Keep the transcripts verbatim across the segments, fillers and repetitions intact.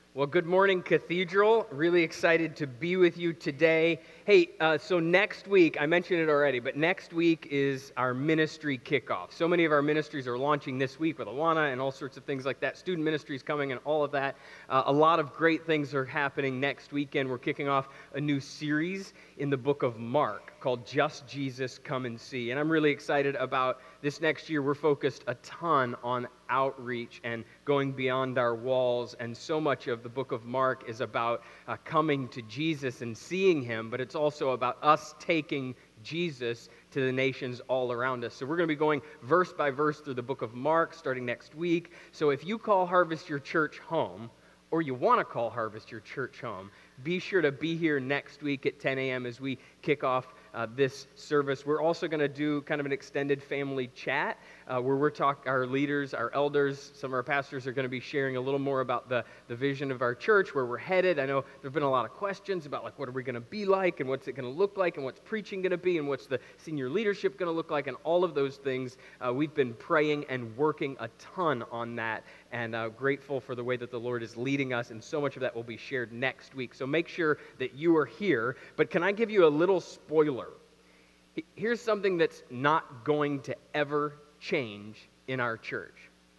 Well, good morning, Cathedral. Really excited to be with you today. Hey, uh, so next week, I mentioned it already, but next week is our ministry kickoff. So many of our ministries are launching this week with Awana and all sorts of things like that. Student ministries coming and all of that. Uh, a lot of great things are happening next weekend. We're kicking off a new series in the book of Mark called Just Jesus, Come and See. And I'm really excited about this next year. We're focused a ton on outreach and going beyond our walls, and so much of the book of Mark is about uh, coming to Jesus and seeing him, but it's also about us taking Jesus to the nations all around us. So we're going to be going verse by verse through the book of Mark starting next week. So if you call Harvest your church home, or you want to call Harvest your church home, be sure to be here next week at ten a.m. as we kick off uh, this service. We're also going to do kind of an extended family chat uh, where we're talking, our leaders, our elders, some of our pastors are going to be sharing a little more about the, the vision of our church, where we're headed. I know there have been a lot of questions about like what are we going to be like and what's it going to look like and what's preaching going to be and what's the senior leadership going to look like and all of those things. Uh, we've been praying and working a ton on that, and uh, grateful for the way that the Lord is leading us, and so much of that will be shared next week. So make sure that you are here. But can I give you a little spoiler? Here's something that's not going to ever change in our church.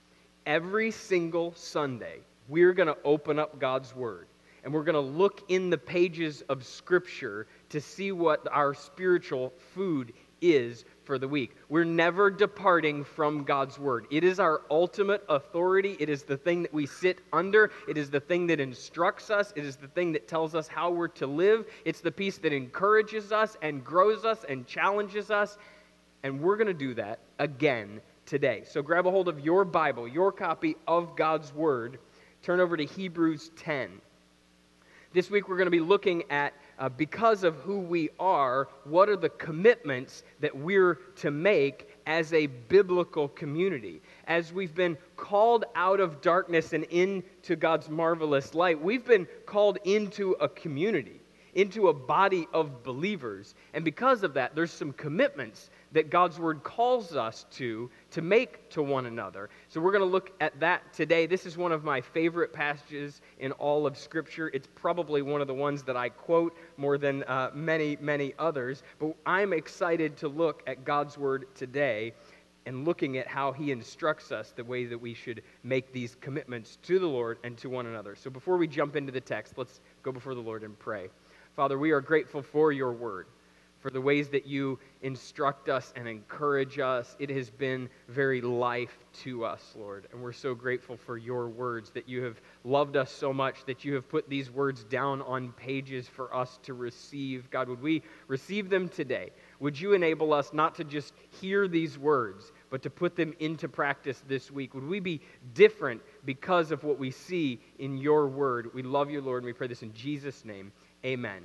Every single Sunday, we're going to open up God's Word, and we're going to look in the pages of Scripture to see what our spiritual food is for the week. We're never departing from God's Word. It is our ultimate authority. It is the thing that we sit under. It is the thing that instructs us. It is the thing that tells us how we're to live. It's the piece that encourages us and grows us and challenges us. And we're going to do that again today. So grab a hold of your Bible, your copy of God's Word. Turn over to Hebrews ten. This week we're going to be looking at, uh, because of who we are, what are the commitments that we're to make as a biblical community. As we've been called out of darkness and into God's marvelous light, we've been called into a community, into a body of believers. And because of that, there's some commitments that God's Word calls us to, to make to one another. So we're going to look at that today. This is one of my favorite passages in all of Scripture. It's probably one of the ones that I quote more than uh, many, many others. But I'm excited to look at God's Word today and looking at how He instructs us the way that we should make these commitments to the Lord and to one another. So before we jump into the text, let's go before the Lord and pray. Father, we are grateful for your Word, for the ways that you instruct us and encourage us. It has been very life to us, Lord. And we're so grateful for your words, that you have loved us so much, that you have put these words down on pages for us to receive. God, would we receive them today? Would you enable us not to just hear these words, but to put them into practice this week? Would we be different because of what we see in your word? We love you, Lord, and we pray this in Jesus' name. Amen.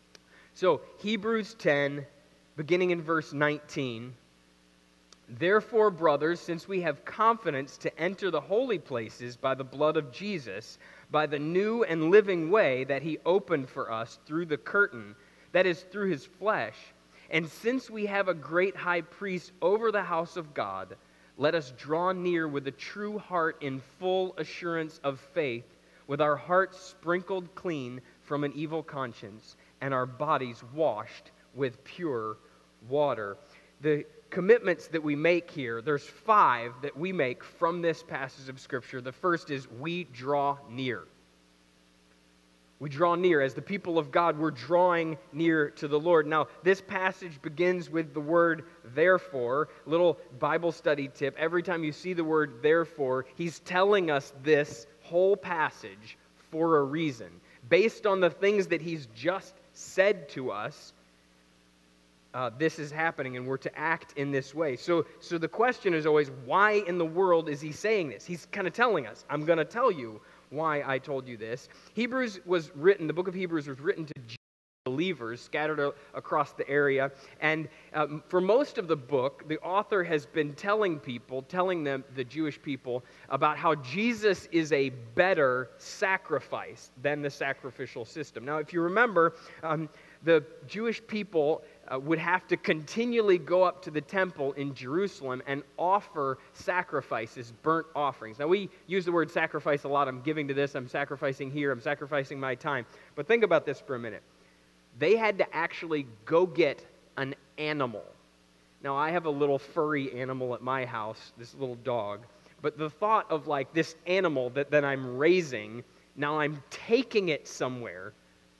So, Hebrews ten, beginning in verse nineteen. Therefore, brothers, since we have confidence to enter the holy places by the blood of Jesus, by the new and living way that he opened for us through the curtain, that is, through his flesh, and since we have a great high priest over the house of God, let us draw near with a true heart in full assurance of faith, with our hearts sprinkled clean from an evil conscience, and our bodies washed with pure water. The commitments that we make here, there's five that we make from this passage of Scripture. The first is we draw near. We draw near. As the people of God, we're drawing near to the Lord. Now, this passage begins with the word therefore. Little Bible study tip. Every time you see the word therefore, he's telling us this whole passage for a reason. Based on the things that he's just said to us, uh, this is happening, and we're to act in this way. So, so the question is always, why in the world is he saying this? He's kind of telling us, I'm going to tell you why I told you this. Hebrews was written, the book of Hebrews was written to believers scattered a- across the area, and um, for most of the book, the author has been telling people, telling them, the Jewish people, about how Jesus is a better sacrifice than the sacrificial system. Now, if you remember, um, the Jewish people uh, would have to continually go up to the temple in Jerusalem and offer sacrifices, burnt offerings. Now, we use the word sacrifice a lot. I'm giving to this, I'm sacrificing here, I'm sacrificing my time. But think about this for a minute. They had to actually go get an animal. Now, I have a little furry animal at my house, this little dog. But the thought of like this animal that, that I'm raising, now I'm taking it somewhere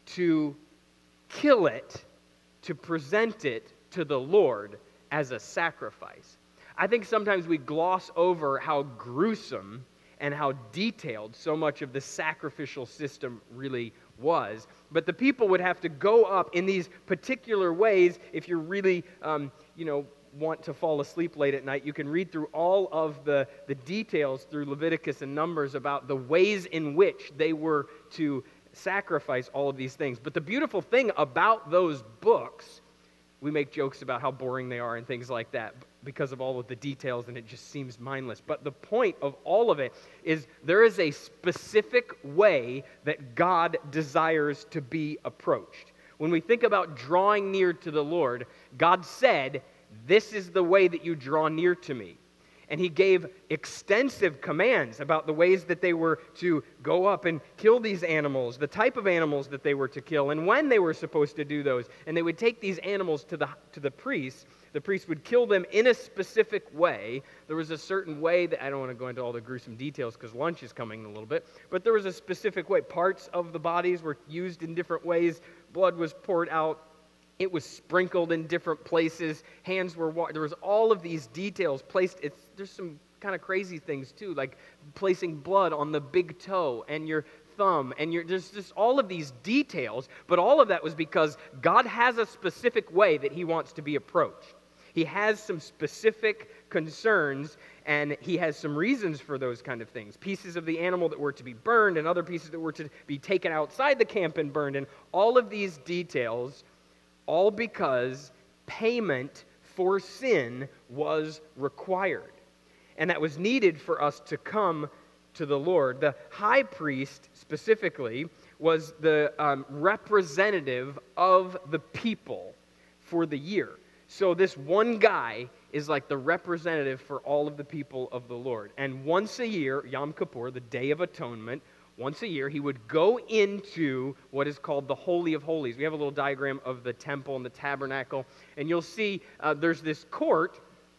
to kill it, to present it to the Lord as a sacrifice. I think sometimes we gloss over how gruesome and how detailed so much of the sacrificial system really was. But the people would have to go up in these particular ways. If you're really, um, you know, want to fall asleep late at night, you can read through all of the, the details through Leviticus and Numbers about the ways in which they were to sacrifice all of these things. But the beautiful thing about those books, we make jokes about how boring they are and things like that because of all of the details, and it just seems mindless. But the point of all of it is there is a specific way that God desires to be approached. When we think about drawing near to the Lord, God said, "This is the way that you draw near to me." And he gave extensive commands about the ways that they were to go up and kill these animals, the type of animals that they were to kill, and when they were supposed to do those. And they would take these animals to the to the priest. The priest would kill them in a specific way. There was a certain way that, I don't want to go into all the gruesome details because lunch is coming in a little bit, but there was a specific way. Parts of the bodies were used in different ways. Blood was poured out. It was sprinkled in different places. Hands were washed. There was all of these details placed. It's, there's some kind of crazy things too, like placing blood on the big toe and your thumb. And your, there's just all of these details. But all of that was because God has a specific way that he wants to be approached. He has some specific concerns, and he has some reasons for those kind of things. Pieces of the animal that were to be burned and other pieces that were to be taken outside the camp and burned. And all of these details, all because payment for sin was required. And that was needed for us to come to the Lord. The high priest, specifically, was the um, representative of the people for the year. So this one guy is like the representative for all of the people of the Lord. And once a year, Yom Kippur, the Day of Atonement, once a year, he would go into what is called the Holy of Holies. We have a little diagram of the temple and the tabernacle, and you'll see uh, there's this court.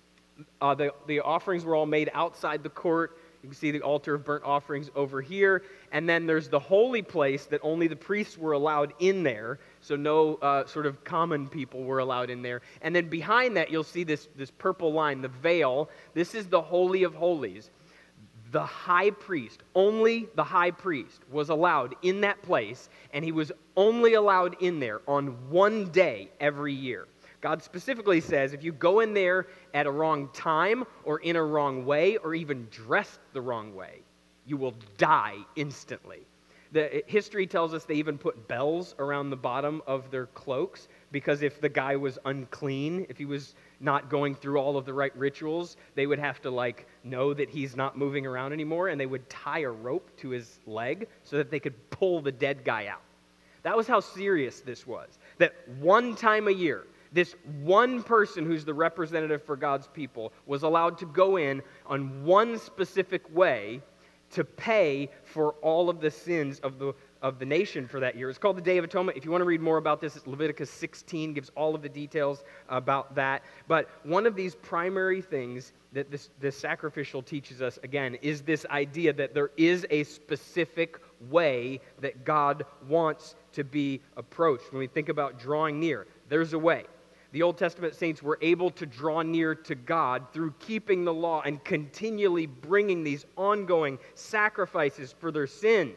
Uh, the, the offerings were all made outside the court. You can see the altar of burnt offerings over here, and then there's the holy place that only the priests were allowed in there, so no uh, sort of common people were allowed in there. And then behind that, you'll see this, this purple line, the veil. This is the Holy of Holies. The high priest, only the high priest was allowed in that place, and he was only allowed in there on one day every year. God specifically says if you go in there at a wrong time or in a wrong way or even dressed the wrong way, you will die instantly. The history tells us they even put bells around the bottom of their cloaks because if the guy was unclean, if he was not going through all of the right rituals, they would have to like know that he's not moving around anymore, and they would tie a rope to his leg so that they could pull the dead guy out. That was how serious this was. That one time a year, this one person who's the representative for God's people was allowed to go in on one specific way to pay for all of the sins of the of the nation for that year. It's called the Day of Atonement. If you want to read more about this, it's Leviticus sixteen gives all of the details about that. But one of these primary things that this, this sacrificial teaches us, again, is this idea that there is a specific way that God wants to be approached. When we think about drawing near, there's a way. The Old Testament saints were able to draw near to God through keeping the law and continually bringing these ongoing sacrifices for their sins.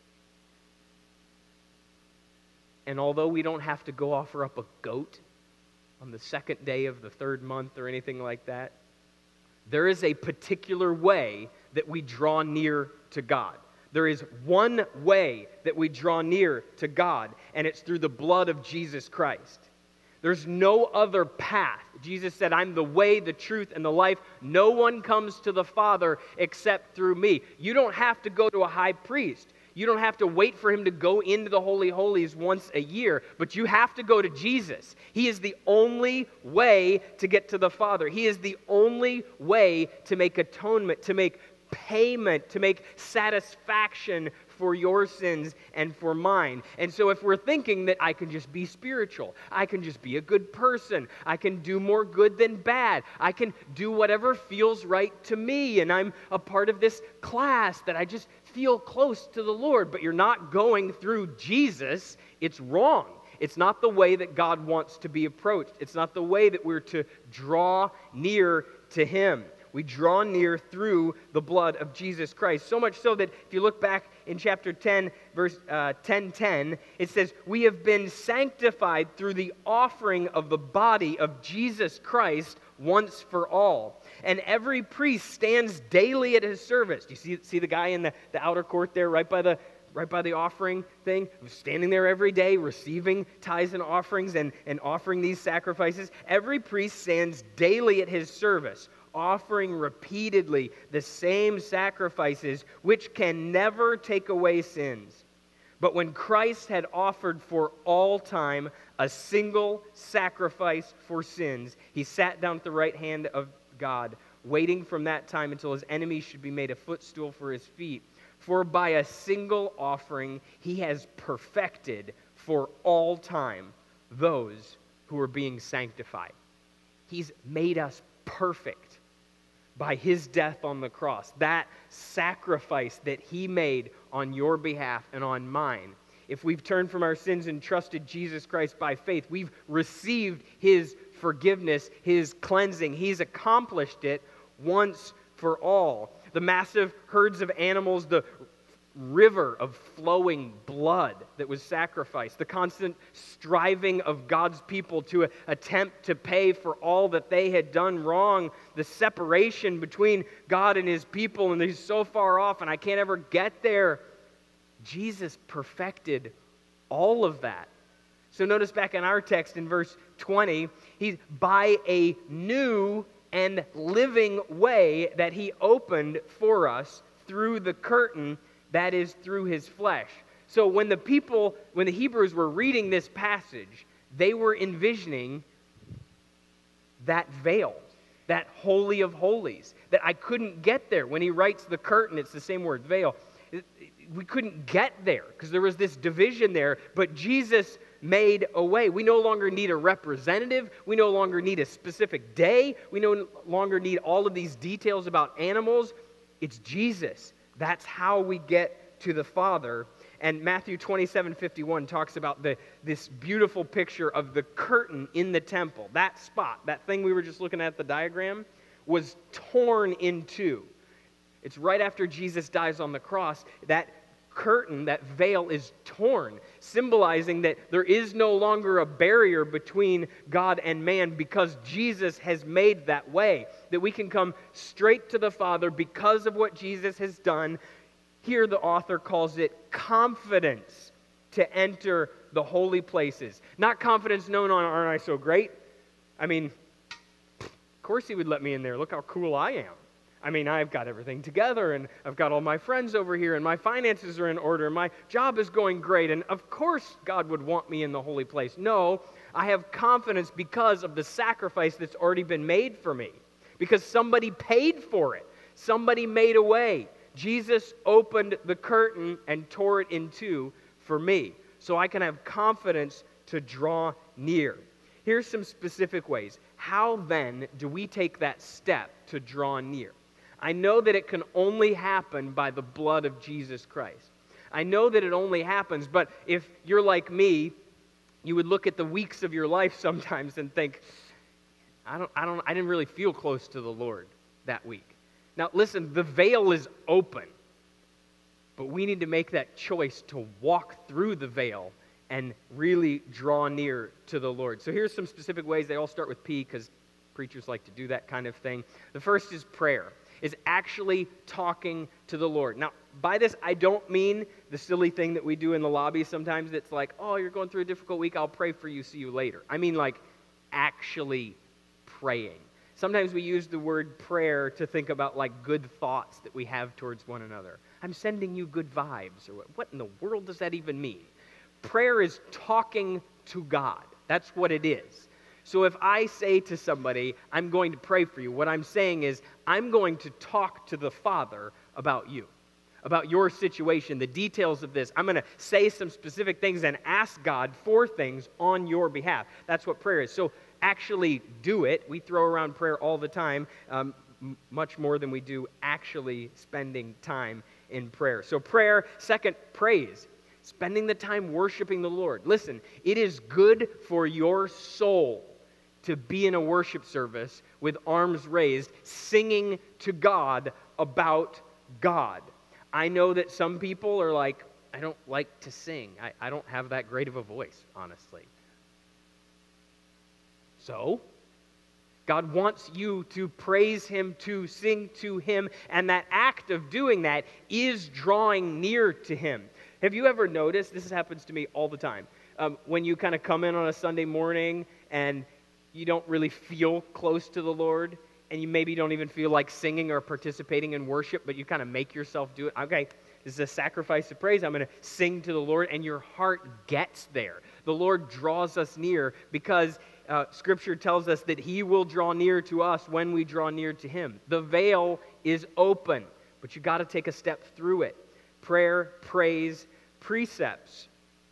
And although we don't have to go offer up a goat on the second day of the third month or anything like that, there is a particular way that we draw near to God. There is one way that we draw near to God, and it's through the blood of Jesus Christ. There's no other path. Jesus said, I'm the way, the truth, and the life. No one comes to the Father except through me. You don't have to go to a high priest. You don't have to wait for him to go into the Holy Holies once a year, but you have to go to Jesus. He is the only way to get to the Father. He is the only way to make atonement, to make payment, to make satisfaction for your sins and for mine. And so if we're thinking that I can just be spiritual, I can just be a good person, I can do more good than bad, I can do whatever feels right to me, and I'm a part of this class that I just feel close to the Lord, but you're not going through Jesus, it's wrong. It's not the way that God wants to be approached. It's not the way that we're to draw near to Him. We draw near through the blood of Jesus Christ. So much so that if you look back in chapter ten, verse uh, ten ten, it says, we have been sanctified through the offering of the body of Jesus Christ once for all. And every priest stands daily at his service. Do you see, see the guy in the, the outer court there, right by the right by the offering thing, standing there every day, receiving tithes and offerings and, and offering these sacrifices? Every priest stands daily at his service, offering repeatedly the same sacrifices, which can never take away sins. But when Christ had offered for all time a single sacrifice for sins, he sat down at the right hand of God, waiting from that time until his enemies should be made a footstool for his feet. For by a single offering he has perfected for all time those who are being sanctified. He's made us perfect by his death on the cross. That sacrifice that he made on your behalf and on mine. If we've turned from our sins and trusted Jesus Christ by faith, we've received his forgiveness, his cleansing. He's accomplished it once for all. The massive herds of animals, the river of flowing blood that was sacrificed, the constant striving of God's people to attempt to pay for all that they had done wrong, the separation between God and his people, and he's so far off and I can't ever get there. Jesus perfected all of that. So notice back in our text in verse twenty, he's by a new and living way that he opened for us through the curtain, that is through his flesh. So when the people, when the Hebrews were reading this passage, they were envisioning that veil, that holy of holies, that I couldn't get there. When he writes the curtain, it's the same word, veil. We couldn't get there because there was this division there, but Jesus made a way. We no longer need a representative. We no longer need a specific day. We no longer need all of these details about animals. It's Jesus. That's how we get to the Father. And Matthew twenty-seven fifty-one talks about the, this beautiful picture of the curtain in the temple. That spot, that thing we were just looking at the diagram, was torn in two. It's right after Jesus dies on the cross. That curtain, that veil is torn, symbolizing that there is no longer a barrier between God and man because Jesus has made that way, that we can come straight to the Father because of what Jesus has done. Here the author calls it confidence to enter the holy places. Not confidence known on, aren't I so great? I mean, of course he would let me in there. Look how cool I am. I mean, I've got everything together, and I've got all my friends over here, and my finances are in order, and my job is going great, and of course God would want me in the holy place. No, I have confidence because of the sacrifice that's already been made for me, because somebody paid for it. Somebody made a way. Jesus opened the curtain and tore it in two for me, so I can have confidence to draw near. Here's some specific ways. How then do we take that step to draw near? I know that it can only happen by the blood of Jesus Christ. I know that it only happens, but if you're like me, you would look at the weeks of your life sometimes and think, I don't, I don't, I didn't really feel close to the Lord that week. Now listen, the veil is open, but we need to make that choice to walk through the veil and really draw near to the Lord. So here's some specific ways. They all start with P because preachers like to do that kind of thing. The first is prayer. Is actually talking to the Lord. Now, by this, I don't mean the silly thing that we do in the lobby sometimes that's like, oh, you're going through a difficult week, I'll pray for you, see you later. I mean like actually praying. Sometimes we use the word prayer to think about like good thoughts that we have towards one another. I'm sending you good vibes. Or what, what in the world does that even mean? Prayer is talking to God. That's what it is. So if I say to somebody, I'm going to pray for you, what I'm saying is I'm going to talk to the Father about you, about your situation, the details of this. I'm going to say some specific things and ask God for things on your behalf. That's what prayer is. So actually do it. We throw around prayer all the time, um, m- much more than we do actually spending time in prayer. So prayer, second, praise. Spending the time worshiping the Lord. Listen, it is good for your soul to be in a worship service with arms raised, singing to God about God. I know that some people are like, I don't like to sing. I, I don't have that great of a voice, honestly. So, God wants you to praise Him, to sing to Him, and that act of doing that is drawing near to Him. Have you ever noticed, this happens to me all the time, um, when you kind of come in on a Sunday morning and you don't really feel close to the Lord, and you maybe don't even feel like singing or participating in worship, but you kind of make yourself do it. Okay, this is a sacrifice of praise. I'm going to sing to the Lord, and your heart gets there. The Lord draws us near because uh, Scripture tells us that He will draw near to us when we draw near to Him. The veil is open, but you got to take a step through it. Prayer, praise, precepts,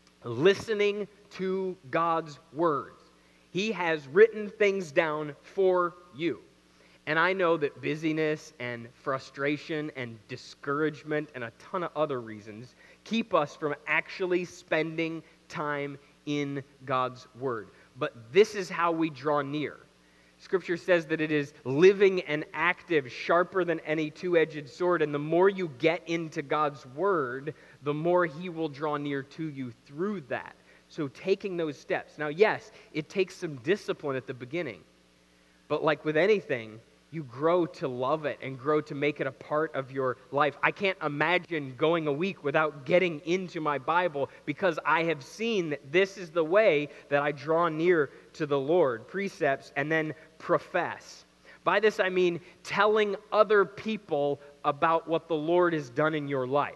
listening to God's words. He has written things down for you. And I know that busyness and frustration and discouragement and a ton of other reasons keep us from actually spending time in God's Word. But this is how we draw near. Scripture says that it is living and active, sharper than any two-edged sword. And the more you get into God's Word, the more He will draw near to you through that. So taking those steps. Now, yes, it takes some discipline at the beginning. But like with anything, you grow to love it and grow to make it a part of your life. I can't imagine going a week without getting into my Bible because I have seen that this is the way that I draw near to the Lord. Precepts and then profess. By this I mean telling other people about what the Lord has done in your life.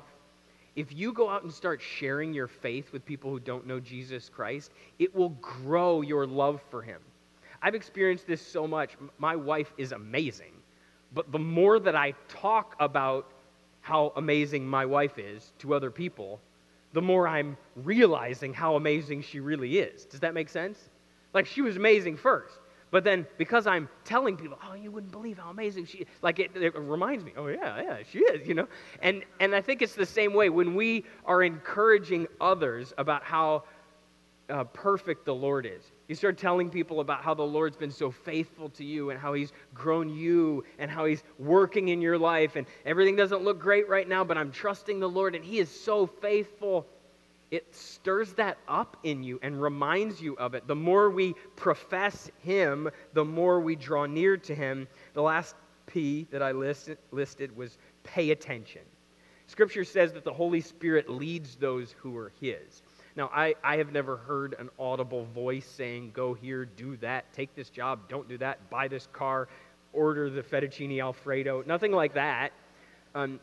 If you go out and start sharing your faith with people who don't know Jesus Christ, it will grow your love for Him. I've experienced this so much. My wife is amazing. But the more that I talk about how amazing my wife is to other people, the more I'm realizing how amazing she really is. Does that make sense? Like, she was amazing first. But then, because I'm telling people, oh, you wouldn't believe how amazing she is, like, it, it reminds me, oh, yeah, yeah, she is, you know? And, and I think it's the same way when we are encouraging others about how uh, perfect the Lord is. You start telling people about how the Lord's been so faithful to you and how He's grown you and how He's working in your life and everything doesn't look great right now, but I'm trusting the Lord and He is so faithful. It stirs that up in you and reminds you of it. The more we profess Him, the more we draw near to Him. The last P that I listed, listed was pay attention. Scripture says that the Holy Spirit leads those who are His. Now, I, I have never heard an audible voice saying, go here, do that, take this job, don't do that, buy this car, order the fettuccine Alfredo, nothing like that. Um,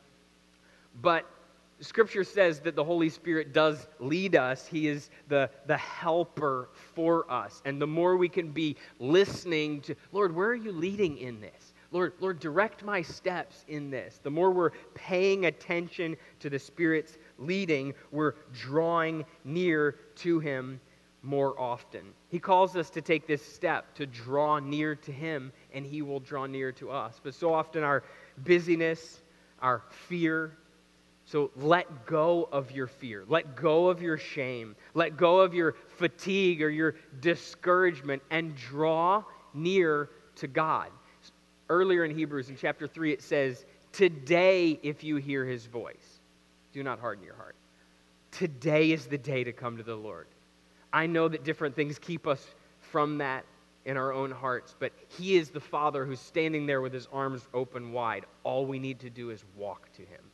but Scripture says that the Holy Spirit does lead us. He is the, the helper for us. And the more we can be listening to, Lord, where are you leading in this? Lord, Lord, direct my steps in this. The more we're paying attention to the Spirit's leading, we're drawing near to Him more often. He calls us to take this step, to draw near to Him, and He will draw near to us. But so often our busyness, our fear, so let go of your fear. Let go of your shame. Let go of your fatigue or your discouragement and draw near to God. Earlier in Hebrews in chapter three it says, today if you hear His voice, do not harden your heart. Today is the day to come to the Lord. I know that different things keep us from that in our own hearts, but He is the Father who's standing there with His arms open wide. All we need to do is walk to Him.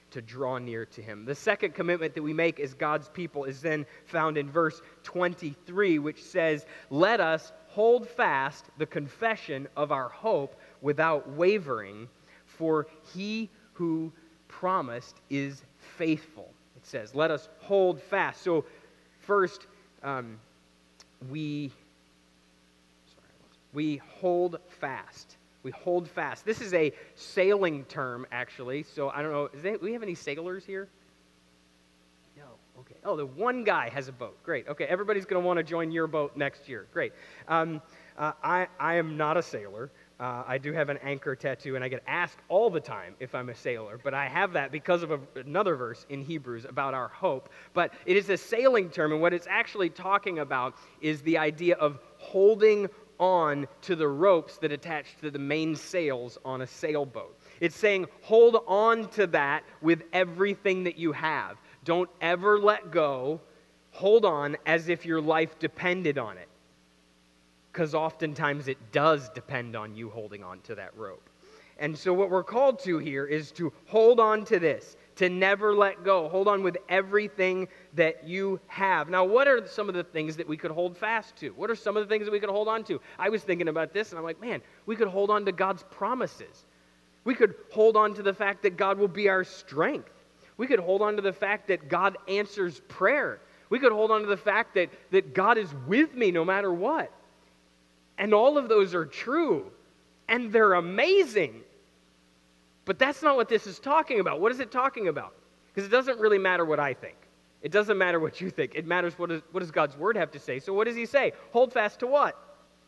to draw near to him. The second commitment that we make as God's people is then found in verse twenty-three, which says, "Let us hold fast the confession of our hope without wavering, for he who promised is faithful." It says, let us hold fast. So first, um, we, sorry, we hold fast. We hold fast. This is a sailing term, actually. So I don't know, is there, do we have any sailors here? No. Okay. Oh, the one guy has a boat. Great. Okay, everybody's going to want to join your boat next year. Great. Um, uh, I, I am not a sailor. Uh, I do have an anchor tattoo, and I get asked all the time if I'm a sailor, but I have that because of a, another verse in Hebrews about our hope. But it is a sailing term, and what it's actually talking about is the idea of holding on to the ropes that attach to the main sails on a sailboat. It's saying hold on to that with everything that you have. Don't ever let go. Hold on as if your life depended on it. Because oftentimes it does depend on you holding on to that rope. And so what we're called to here is to hold on to this, to never let go. Hold on with everything that you have. Now, what are some of the things that we could hold fast to? What are some of the things that we could hold on to? I was thinking about this, and I'm like, man, we could hold on to God's promises. We could hold on to the fact that God will be our strength. We could hold on to the fact that God answers prayer. We could hold on to the fact that, that God is with me no matter what. And all of those are true, and they're amazing. But that's not what this is talking about. What is it talking about? Because it doesn't really matter what I think. It doesn't matter what you think. It matters what, is, what does God's Word have to say. So what does he say? Hold fast to what?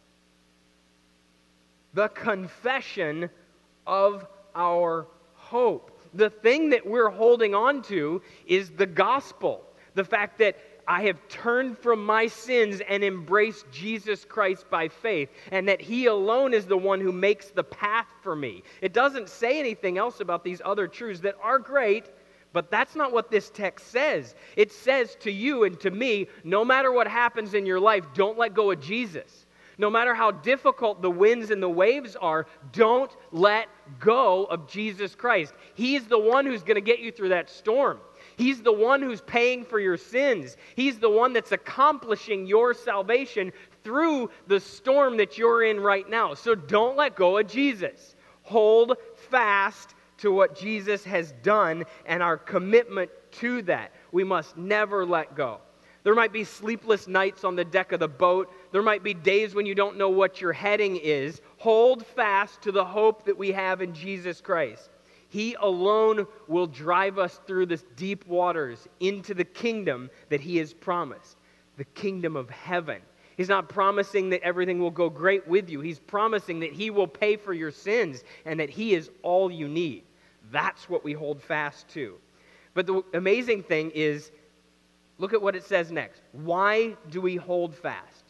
The confession of our hope. The thing that we're holding on to is the gospel. The fact that I have turned from my sins and embraced Jesus Christ by faith, and that he alone is the one who makes the path for me. It doesn't say anything else about these other truths that are great, but that's not what this text says. It says to you and to me, no matter what happens in your life, don't let go of Jesus. No matter how difficult the winds and the waves are, don't let go of Jesus Christ. He's the one who's going to get you through that storm. He's the one who's paying for your sins. He's the one that's accomplishing your salvation through the storm that you're in right now. So don't let go of Jesus. Hold fast to what Jesus has done and our commitment to that. We must never let go. There might be sleepless nights on the deck of the boat. There might be days when you don't know what your heading is. Hold fast to the hope that we have in Jesus Christ. He alone will drive us through this deep waters into the kingdom that he has promised, the kingdom of heaven. He's not promising that everything will go great with you. He's promising that he will pay for your sins and that he is all you need. That's what we hold fast to. But the amazing thing is, look at what it says next. Why do we hold fast?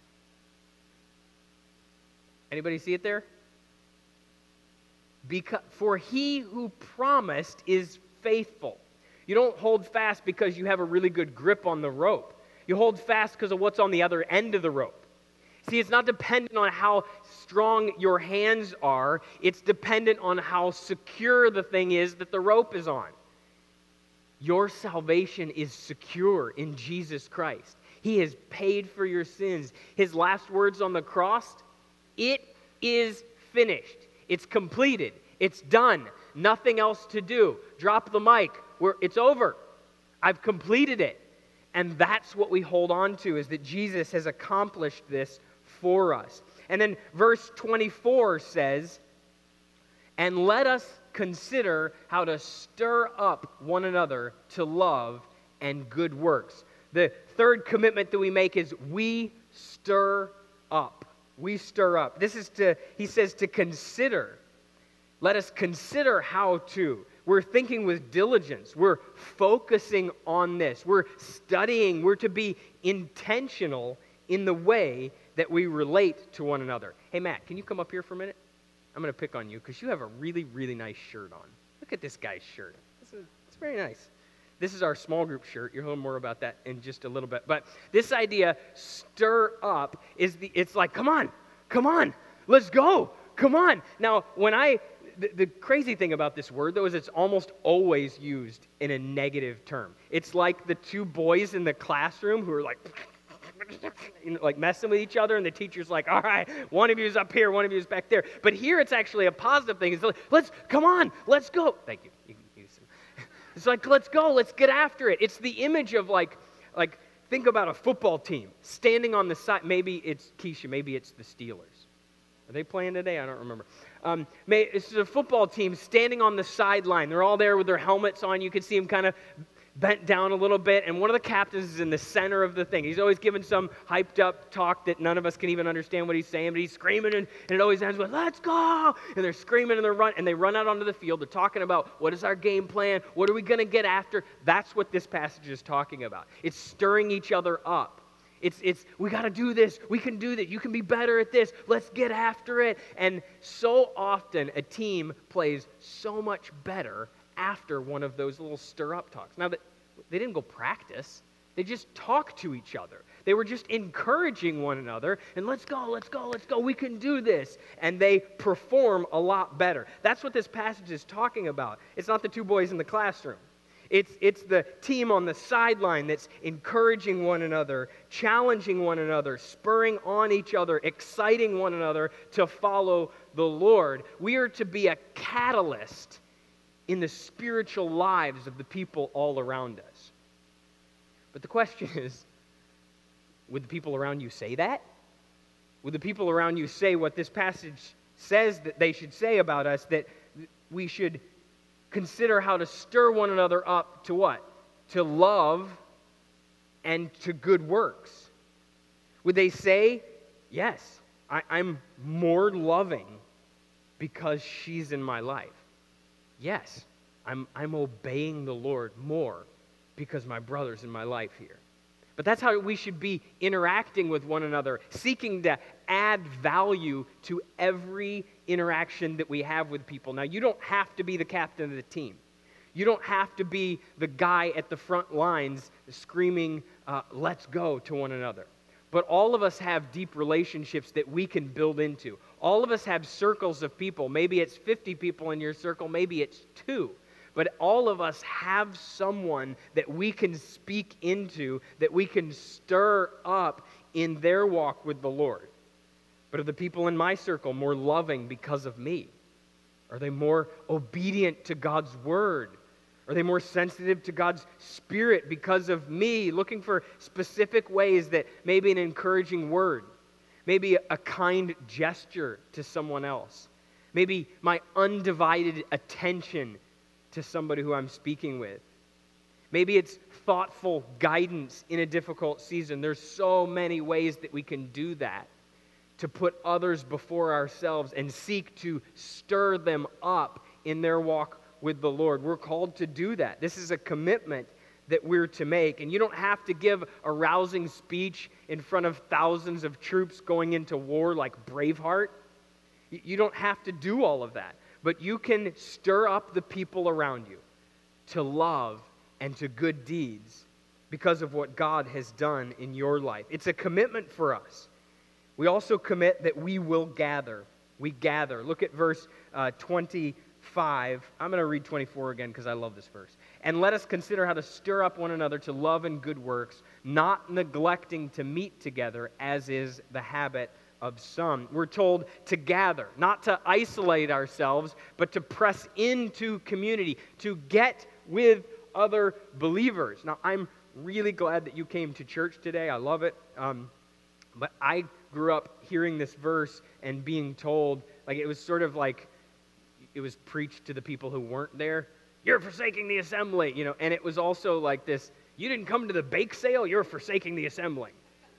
Anybody see it there? Because, for he who promised is faithful. You don't hold fast because you have a really good grip on the rope. You hold fast because of what's on the other end of the rope. See, it's not dependent on how strong your hands are. It's dependent on how secure the thing is that the rope is on. Your salvation is secure in Jesus Christ. He has paid for your sins. His last words on the cross, it is finished. It's completed. It's done. Nothing else to do. Drop the mic. We're, it's over. I've completed it. And that's what we hold on to, is that Jesus has accomplished this for us. And then verse twenty-four says, and let us consider how to stir up one another to love and good works. The third commitment that we make is we stir up. We stir up. This is to, he says, to consider. Let us consider how to. We're thinking with diligence. We're focusing on this. We're studying. We're to be intentional in the way that we relate to one another. Hey, Matt, can you come up here for a minute? I'm going to pick on you because you have a really, really nice shirt on. Look at this guy's shirt. This is, it's very nice. This is our small group shirt. You'll hear more about that in just a little bit. But this idea, stir up, is the. It's like, come on, come on, let's go, come on. Now, when I the, the crazy thing about this word, though, is it's almost always used in a negative term. It's like the two boys in the classroom who are like, you know, like messing with each other, and the teacher's like, all right, one of you is up here, one of you is back there. But here it's actually a positive thing. It's like, let's, come on, let's go. Thank you. You can use it. It's like, let's go, let's get after it. It's the image of like, like, think about a football team standing on the side. Maybe it's Keisha, maybe it's the Steelers. Are they playing today? I don't remember. Um, may, it's a football team standing on the sideline. They're all there with their helmets on. You can see them kind of bent down a little bit, and one of the captains is in the center of the thing. He's always giving some hyped up talk that none of us can even understand what he's saying, but he's screaming, and, and it always ends with, let's go! And they're screaming, and, they're run, and they run out onto the field. They're talking about, what is our game plan? What are we going to get after? That's what this passage is talking about. It's stirring each other up. It's, it's we got to do this. We can do that. You can be better at this. Let's get after it. And so often, a team plays so much better after one of those little stir-up talks. Now, that they didn't go practice. They just talked to each other. They were just encouraging one another, and let's go, let's go, let's go, we can do this. And they perform a lot better. That's what this passage is talking about. It's not the two boys in the classroom. It's, it's the team on the sideline that's encouraging one another, challenging one another, spurring on each other, exciting one another to follow the Lord. We are to be a catalyst in the spiritual lives of the people all around us. But the question is, would the people around you say that? Would the people around you say what this passage says that they should say about us, that we should consider how to stir one another up to what? To love and to good works? Would they say, yes, I, I'm more loving because she's in my life? Yes, I'm, I'm obeying the Lord more because my brother's in my life here. But that's how we should be interacting with one another, seeking to add value to every interaction that we have with people. Now, you don't have to be the captain of the team. You don't have to be the guy at the front lines screaming, uh, let's go, to one another. But all of us have deep relationships that we can build into. All of us have circles of people. Maybe it's fifty people in your circle, maybe it's two. But all of us have someone that we can speak into, that we can stir up in their walk with the Lord. But are the people in my circle more loving because of me? Are they more obedient to God's word? Are they more sensitive to God's Spirit because of me, looking for specific ways that maybe an encouraging word, maybe a kind gesture to someone else, maybe my undivided attention to somebody who I'm speaking with. Maybe it's thoughtful guidance in a difficult season. There's so many ways that we can do that, to put others before ourselves and seek to stir them up in their walk with the Lord. We're called to do that. This is a commitment that we're to make. And you don't have to give a rousing speech in front of thousands of troops going into war like Braveheart. You don't have to do all of that. But you can stir up the people around you to love and to good deeds because of what God has done in your life. It's a commitment for us. We also commit that we will gather. We gather. Look at verse uh, twenty-five. I'm going to read twenty-four again because I love this verse. And let us consider how to stir up one another to love and good works, not neglecting to meet together, as is the habit of some. We're told to gather, not to isolate ourselves, but to press into community, to get with other believers. Now, I'm really glad that you came to church today. I love it. Um, but I grew up hearing this verse and being told, like it was sort of like it was preached to the people who weren't there. You're forsaking the assembly, you know, and it was also like this, you didn't come to the bake sale, you're forsaking the assembling.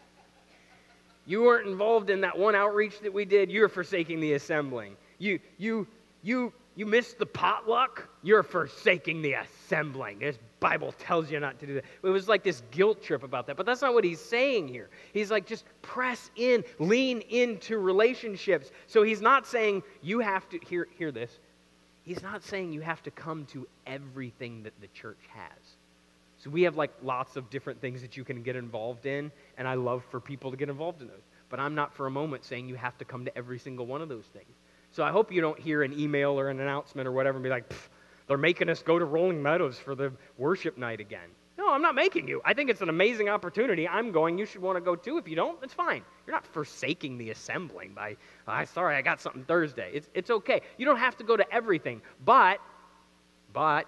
You weren't involved in that one outreach that we did, you're forsaking the assembling. You you you you missed the potluck, you're forsaking the assembling. This Bible tells you not to do that. It was like this guilt trip about that, but that's not what he's saying here. He's like, just press in, lean into relationships. So he's not saying you have to, hear, hear this, he's not saying you have to come to everything that the church has. So we have like lots of different things that you can get involved in, and I love for people to get involved in those. But I'm not for a moment saying you have to come to every single one of those things. So I hope you don't hear an email or an announcement or whatever and be like, they're making us go to Rolling Meadows for the worship night again. No, I'm not making you. I think it's an amazing opportunity. I'm going. You should want to go too. If you don't, it's fine. You're not forsaking the assembling by, oh, sorry, I got something Thursday. It's, it's okay. You don't have to go to everything. But, but,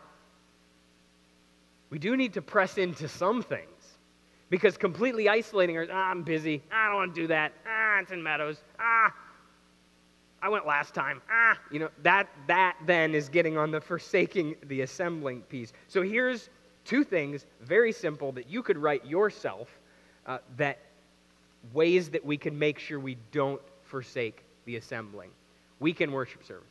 we do need to press into some things. Because completely isolating, or, ah, I'm busy. I don't want to do that. Ah, it's in Meadows. Ah, I went last time. Ah, you know, that that then is getting on the forsaking the assembling piece. So here's two things, very simple, that you could write yourself, uh, that ways that we can make sure we don't forsake the assembling. Weekend worship service.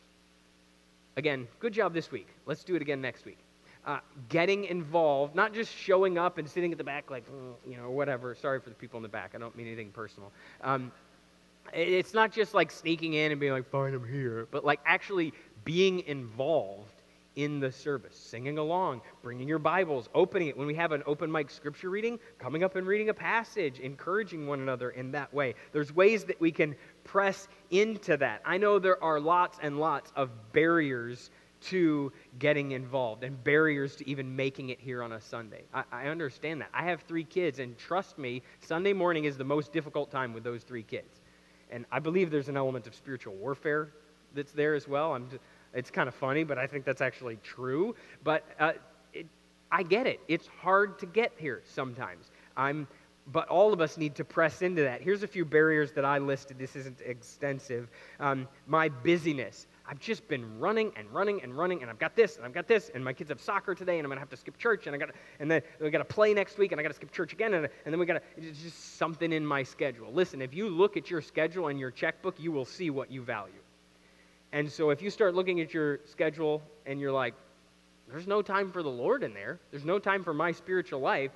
Again, good job this week. Let's do it again next week. Uh, getting involved, not just showing up and sitting at the back like, mm, you know, whatever. Sorry for the people in the back. I don't mean anything personal. Um, it's not just like sneaking in and being like, fine, I'm here. But like actually being involved in the service, singing along, bringing your Bibles, opening it. When we have an open mic scripture reading, coming up and reading a passage, encouraging one another in that way. There's ways that we can press into that. I know there are lots and lots of barriers to getting involved and barriers to even making it here on a Sunday. I, I understand that. I have three kids, and trust me, Sunday morning is the most difficult time with those three kids. And I believe there's an element of spiritual warfare that's there as well. I'm just, it's kind of funny, but I think that's actually true. But uh, it, I get it. It's hard to get here sometimes. I'm, but all of us need to press into that. Here's a few barriers that I listed. This isn't extensive. Um, my busyness. I've just been running and running and running, and I've got this, and I've got this, and my kids have soccer today, and I'm going to have to skip church, and I got, and then we got to play next week, and I got to skip church again, and, and then we got to. It's just something in my schedule. Listen, if you look at your schedule and your checkbook, you will see what you value. And so, if you start looking at your schedule and you're like, "There's no time for the Lord in there. There's no time for my spiritual life,"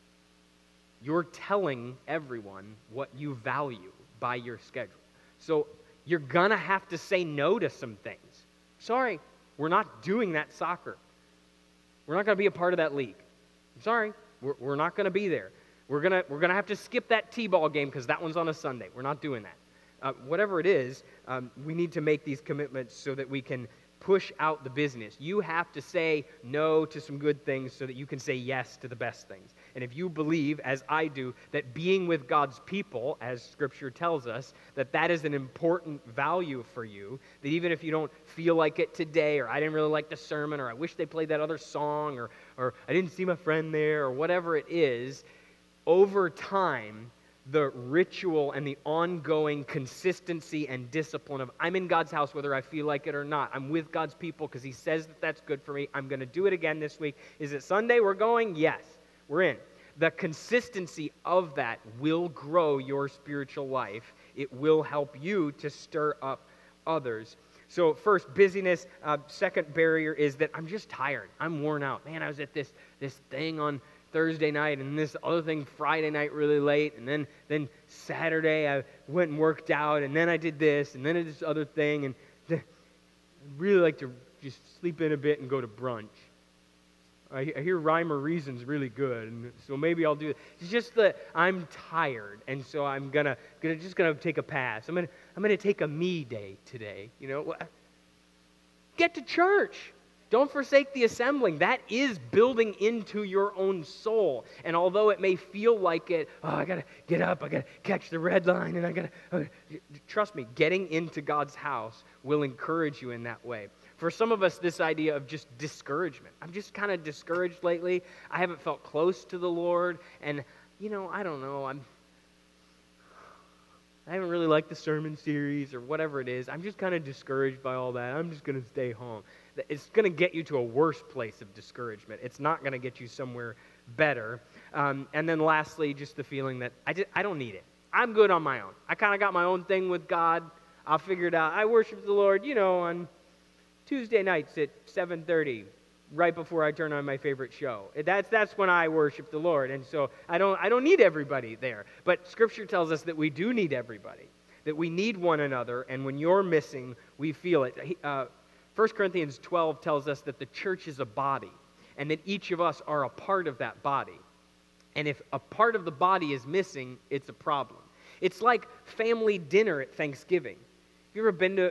you're telling everyone what you value by your schedule. So you're going to have to say no to some things. Sorry, we're not doing that soccer. We're not going to be a part of that league. I'm sorry, we're, we're not going to be there. We're going to we're going to have to skip that T-ball game because that one's on a Sunday. We're not doing that. Uh, whatever it is, um, we need to make these commitments so that we can push out the business. You have to say no to some good things so that you can say yes to the best things. And if you believe, as I do, that being with God's people, as Scripture tells us, that that is an important value for you, that even if you don't feel like it today, or I didn't really like the sermon, or I wish they played that other song, or, or I didn't see my friend there, or whatever it is, over time, the ritual and the ongoing consistency and discipline of I'm in God's house whether I feel like it or not. I'm with God's people because He says that that's good for me. I'm going to do it again this week. Is it Sunday we're going? Yes, we're in. The consistency of that will grow your spiritual life. It will help you to stir up others. So first, busyness. Uh, second barrier is that I'm just tired. I'm worn out. Man, I was at this, this thing on Thursday night, and this other thing Friday night really late, and then then Saturday I went and worked out, and then I did this, and then I did this other thing, and I'd really like to just sleep in a bit and go to brunch. I, I hear rhyme or reason's really good, and so maybe I'll do it. It's just that I'm tired, and so I'm gonna gonna just gonna take a pass. I'm gonna I'm gonna take a me day today. You know, get to church. Don't forsake the assembling. That is building into your own soul. And although it may feel like it, oh, I got to get up, I got to catch the red line, and I got to, uh, trust me, getting into God's house will encourage you in that way. For some of us, this idea of just discouragement. I'm just kind of discouraged lately. I haven't felt close to the Lord, and, you know, I don't know, I'm, I haven't really liked the sermon series or whatever it is. I'm just kind of discouraged by all that. I'm just going to stay home. It's going to get you to a worse place of discouragement. It's not going to get you somewhere better. Um, and then lastly, just the feeling that I, just, I don't need it. I'm good on my own. I kind of got my own thing with God. I'll figure it out. I worship the Lord, you know, on Tuesday nights at seven thirty, right before I turn on my favorite show. That's that's when I worship the Lord. And so I don't I don't need everybody there. But Scripture tells us that we do need everybody, that we need one another, and when you're missing, we feel it. Uh, First Corinthians twelve tells us that the church is a body, and that each of us are a part of that body. And if a part of the body is missing, it's a problem. It's like family dinner at Thanksgiving. Have you ever been to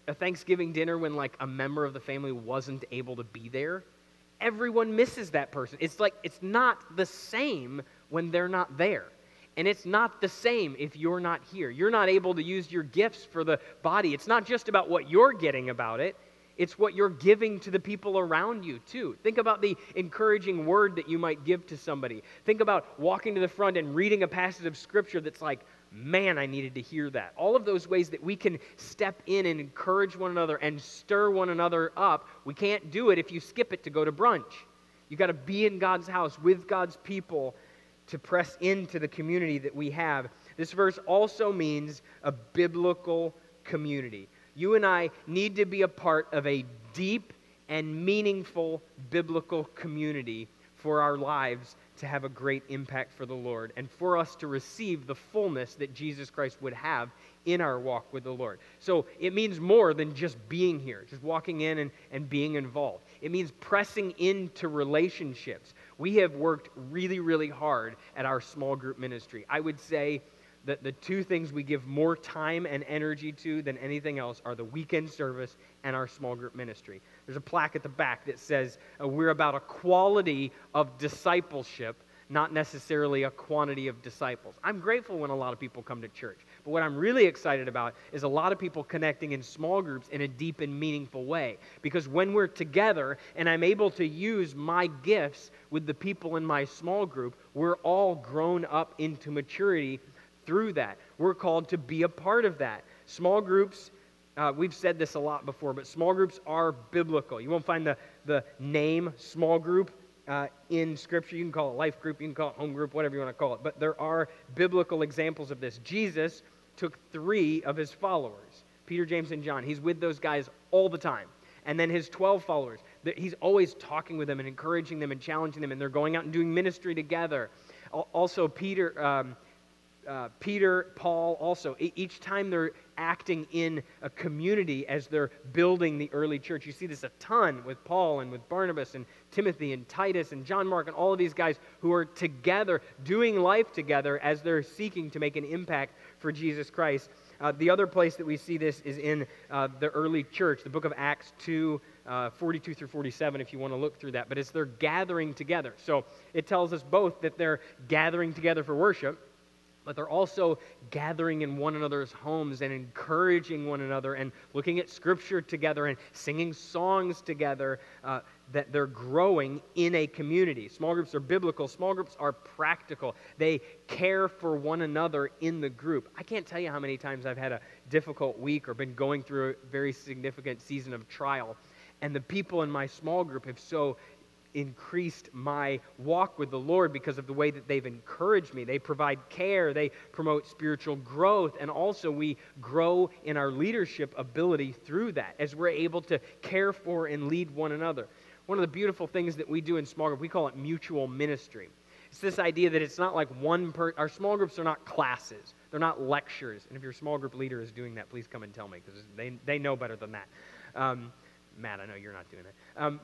a Thanksgiving dinner when like a member of the family wasn't able to be there, everyone misses that person. It's like, it's not the same when they're not there. And it's not the same if you're not here. You're not able to use your gifts for the body. It's not just about what you're getting about it. It's what you're giving to the people around you, too. Think about the encouraging word that you might give to somebody. Think about walking to the front and reading a passage of Scripture that's like, man, I needed to hear that. All of those ways that we can step in and encourage one another and stir one another up. We can't do it if you skip it to go to brunch. You got to be in God's house with God's people to press into the community that we have. This verse also means a biblical community. You and I need to be a part of a deep and meaningful biblical community for our lives to have a great impact for the Lord and for us to receive the fullness that Jesus Christ would have in our walk with the Lord. So it means more than just being here, just walking in and, and being involved. It means pressing into relationships. We have worked really, really hard at our small group ministry. I would say that the two things we give more time and energy to than anything else are the weekend service and our small group ministry. There's a plaque at the back that says uh, we're about a quality of discipleship, not necessarily a quantity of disciples. I'm grateful when a lot of people come to church, but what I'm really excited about is a lot of people connecting in small groups in a deep and meaningful way. Because when we're together and I'm able to use my gifts with the people in my small group, we're all grown up into maturity through that. We're called to be a part of that. Small groups, uh, we've said this a lot before, but small groups are biblical. You won't find the, the name small group uh, in Scripture. You can call it life group, you can call it home group, whatever you want to call it. But there are biblical examples of this. Jesus took three of his followers, Peter, James, and John. He's with those guys all the time. And then his twelve followers, he's always talking with them and encouraging them and challenging them, and they're going out and doing ministry together. Also, Peter... Um, Uh, Peter, Paul, also, e- each time they're acting in a community as they're building the early church. You see this a ton with Paul and with Barnabas and Timothy and Titus and John Mark and all of these guys who are together, doing life together as they're seeking to make an impact for Jesus Christ. Uh, the other place that we see this is in uh, the early church, the book of Acts two, uh, forty-two through forty-seven, if you want to look through that. But it's they're gathering together. So it tells us both that they're gathering together for worship, but they're also gathering in one another's homes and encouraging one another and looking at Scripture together and singing songs together, uh, that they're growing in a community. Small groups are biblical. Small groups are practical. They care for one another in the group. I can't tell you how many times I've had a difficult week or been going through a very significant season of trial, and the people in my small group have so increased my walk with the Lord because of the way that they've encouraged me. They provide care, they promote spiritual growth, and also we grow in our leadership ability through that as we're able to care for and lead one another. One of the beautiful things that we do in small group, we call it mutual ministry. It's this idea that it's not like one per, our small groups are not classes. They're not lectures. And if your small group leader is doing that, please come and tell me because they, they know better than that. Um, Matt, I know you're not doing that. Um,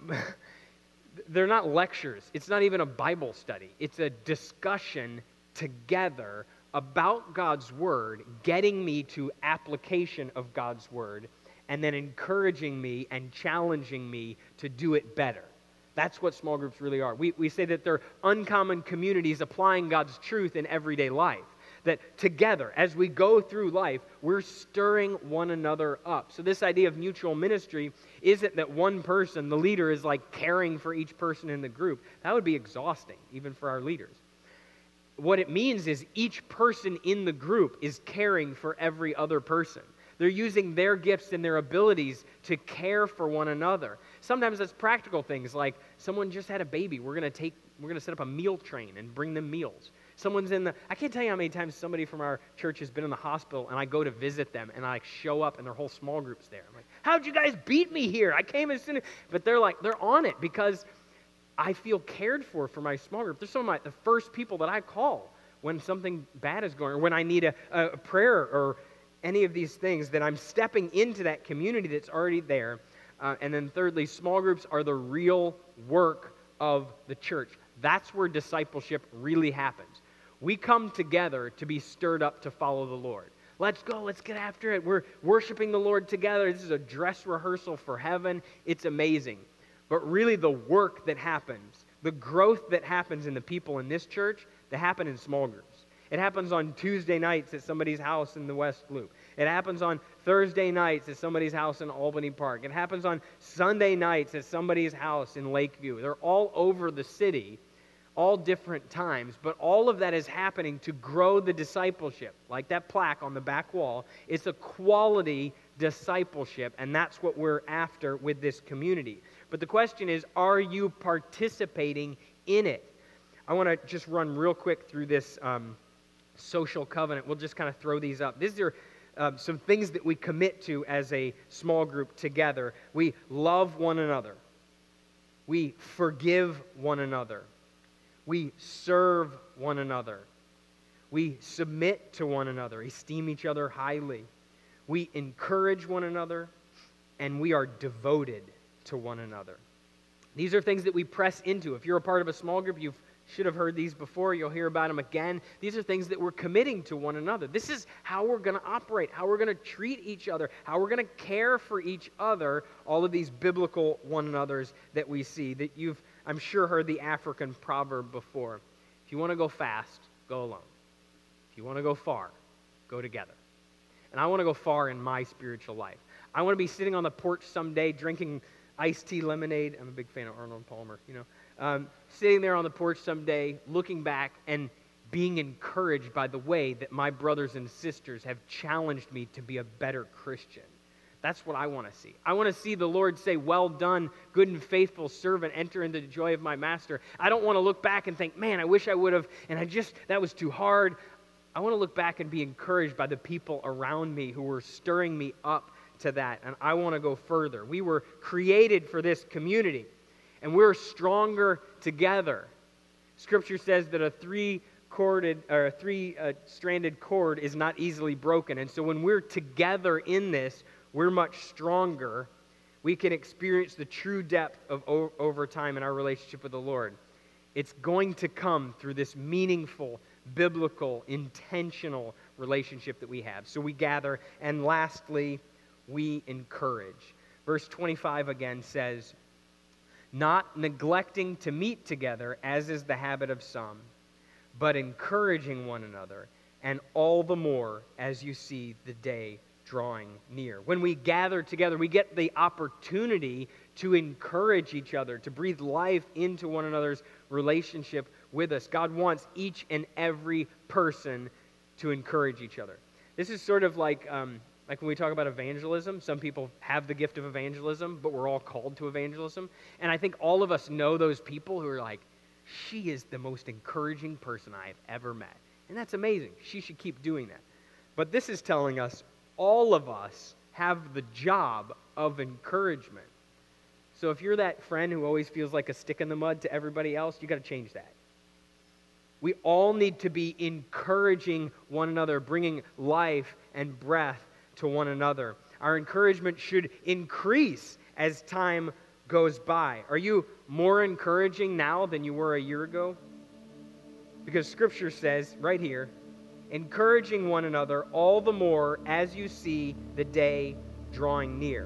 They're not lectures. It's not even a Bible study. It's a discussion together about God's Word, getting me to application of God's Word, and then encouraging me and challenging me to do it better. That's what small groups really are. We, we say that they're uncommon communities applying God's truth in everyday life. That together, as we go through life, we're stirring one another up. So this idea of mutual ministry isn't that one person, the leader, is like caring for each person in the group. That would be exhausting, even for our leaders. What it means is each person in the group is caring for every other person. They're using their gifts and their abilities to care for one another. Sometimes that's practical things like someone just had a baby. We're going to take, we're going to set up a meal train and bring them meals. Someone's in the, I can't tell you how many times somebody from our church has been in the hospital and I go to visit them and I like show up and their whole small group's there. I'm like, how'd you guys beat me here? I came as soon as, but they're like, they're on it because I feel cared for for my small group. They're some of my, the first people that I call when something bad is going on, or when I need a, a prayer or any of these things, that I'm stepping into that community that's already there. Uh, and then thirdly, small groups are the real work of the church. That's where discipleship really happens. We come together to be stirred up to follow the Lord. Let's go, let's get after it. We're worshiping the Lord together. This is a dress rehearsal for heaven. It's amazing. But really the work that happens, the growth that happens in the people in this church, that happen in small groups. It happens on Tuesday nights at somebody's house in the West Loop. It happens on Thursday nights at somebody's house in Albany Park. It happens on Sunday nights at somebody's house in Lakeview. They're all over the city, all different times, but all of that is happening to grow the discipleship. Like that plaque on the back wall, it's a quality discipleship, and that's what we're after with this community. But the question is, are you participating in it? I want to just run real quick through this um, social covenant. We'll just kind of throw these up. These are uh, some things that we commit to as a small group together. We love one another. We forgive one another. We serve one another. We submit to one another, esteem each other highly. We encourage one another, and we are devoted to one another. These are things that we press into. If you're a part of a small group, you should have heard these before. You'll hear about them again. These are things that we're committing to one another. This is how we're going to operate, how we're going to treat each other, how we're going to care for each other, all of these biblical one another's that we see, that you've, I'm sure, heard the African proverb before. If you want to go fast, go alone. If you want to go far, go together. And I want to go far in my spiritual life. I want to be sitting on the porch someday drinking iced tea lemonade. I'm a big fan of Arnold Palmer, you know. Um, sitting there on the porch someday, looking back and being encouraged by the way that my brothers and sisters have challenged me to be a better Christian. That's what I want to see. I want to see the Lord say, well done, good and faithful servant, enter into the joy of my master. I don't want to look back and think, man, I wish I would have, and I just, that was too hard. I want to look back and be encouraged by the people around me who were stirring me up to that, and I want to go further. We were created for this community, and we're stronger together. Scripture says that a three-corded or a three-stranded cord is not easily broken, and so when we're together in this, we're much stronger. We can experience the true depth of o- over time in our relationship with the Lord. It's going to come through this meaningful, biblical, intentional relationship that we have. So we gather, and lastly, we encourage. Verse twenty-five again says, not neglecting to meet together, as is the habit of some, but encouraging one another, and all the more as you see the day drawing near. When we gather together, we get the opportunity to encourage each other, to breathe life into one another's relationship with us. God wants each and every person to encourage each other. This is sort of like... Um, Like when we talk about evangelism, some people have the gift of evangelism, but we're all called to evangelism. And I think all of us know those people who are like, she is the most encouraging person I have ever met. And that's amazing. She should keep doing that. But this is telling us all of us have the job of encouragement. So if you're that friend who always feels like a stick in the mud to everybody else, you got to change that. We all need to be encouraging one another, bringing life and breath to one another. Our encouragement should increase as time goes by. Are you more encouraging now than you were a year ago? Because Scripture says right here, encouraging one another all the more as you see the day drawing near.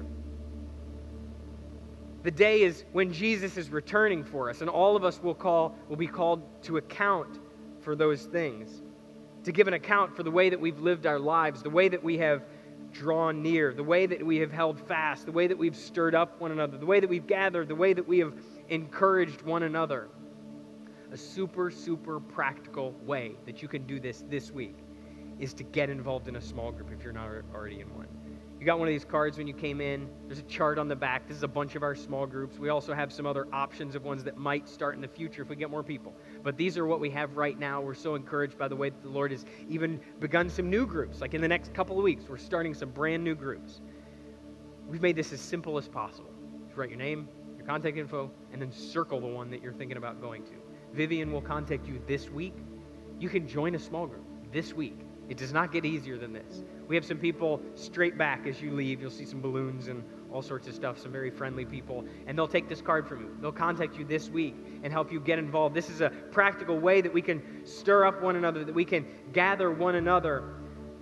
The day is when Jesus is returning for us, and all of us will call will be called to account for those things, to give an account for the way that we've lived our lives, the way that we have drawn near, the way that we have held fast, the way that we've stirred up one another, the way that we've gathered, the way that we have encouraged one another. A super, super practical way that you can do this this week is to get involved in a small group if you're not already in one. You got one of these cards when you came in. There's a chart on the back. This is a bunch of our small groups. We also have some other options of ones that might start in the future if we get more people. But these are what we have right now. We're so encouraged by the way that the Lord has even begun some new groups. Like in the next couple of weeks, we're starting some brand new groups. We've made this as simple as possible. Just write your name, your contact info, and then circle the one that you're thinking about going to. Vivian will contact you this week. You can join a small group this week. It does not get easier than this. We have some people straight back as you leave. You'll see some balloons and all sorts of stuff, some very friendly people. And they'll take this card from you. They'll contact you this week and help you get involved. This is a practical way that we can stir up one another, that we can gather one another.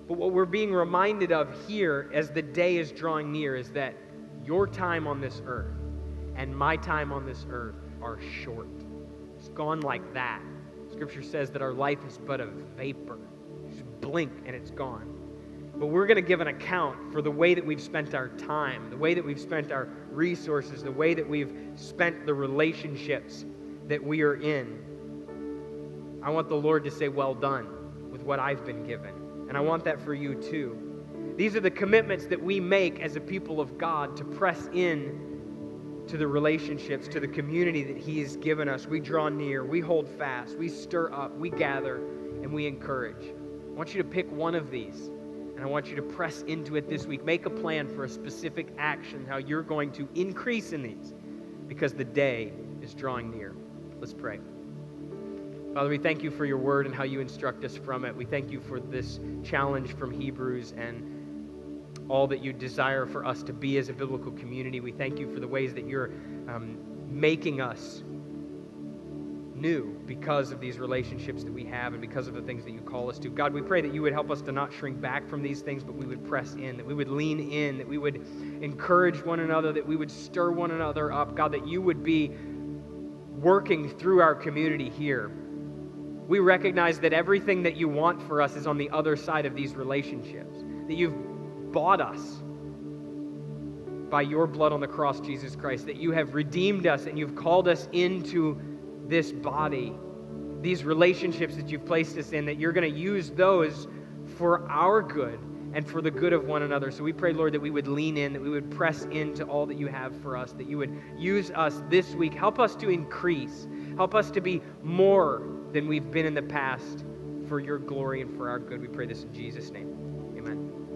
But what we're being reminded of here as the day is drawing near is that your time on this earth and my time on this earth are short. It's gone like that. Scripture says that our life is but a vapor. Just blink and it's gone. But we're going to give an account for the way that we've spent our time, the way that we've spent our resources, the way that we've spent the relationships that we are in. I want the Lord to say, well done with what I've been given. And I want that for you too. These are the commitments that we make as a people of God to press in to the relationships, to the community that He has given us. We draw near, we hold fast, we stir up, we gather, and we encourage. I want you to pick one of these. And I want you to press into it this week. Make a plan for a specific action, how you're going to increase in these, because the day is drawing near. Let's pray. Father, we thank you for your word and how you instruct us from it. We thank you for this challenge from Hebrews and all that you desire for us to be as a biblical community. We thank you for the ways that you're um, making us new because of these relationships that we have and because of the things that you call us to. God, we pray that you would help us to not shrink back from these things, but we would press in, that we would lean in, that we would encourage one another, that we would stir one another up. God, that you would be working through our community here. We recognize that everything that you want for us is on the other side of these relationships, that you've bought us by your blood on the cross, Jesus Christ, that you have redeemed us and you've called us into this body, these relationships that you've placed us in, that you're going to use those for our good and for the good of one another. So we pray, Lord, that we would lean in, that we would press into all that you have for us, that you would use us this week. Help us to increase. Help us to be more than we've been in the past for your glory and for our good. We pray this in Jesus' name. Amen.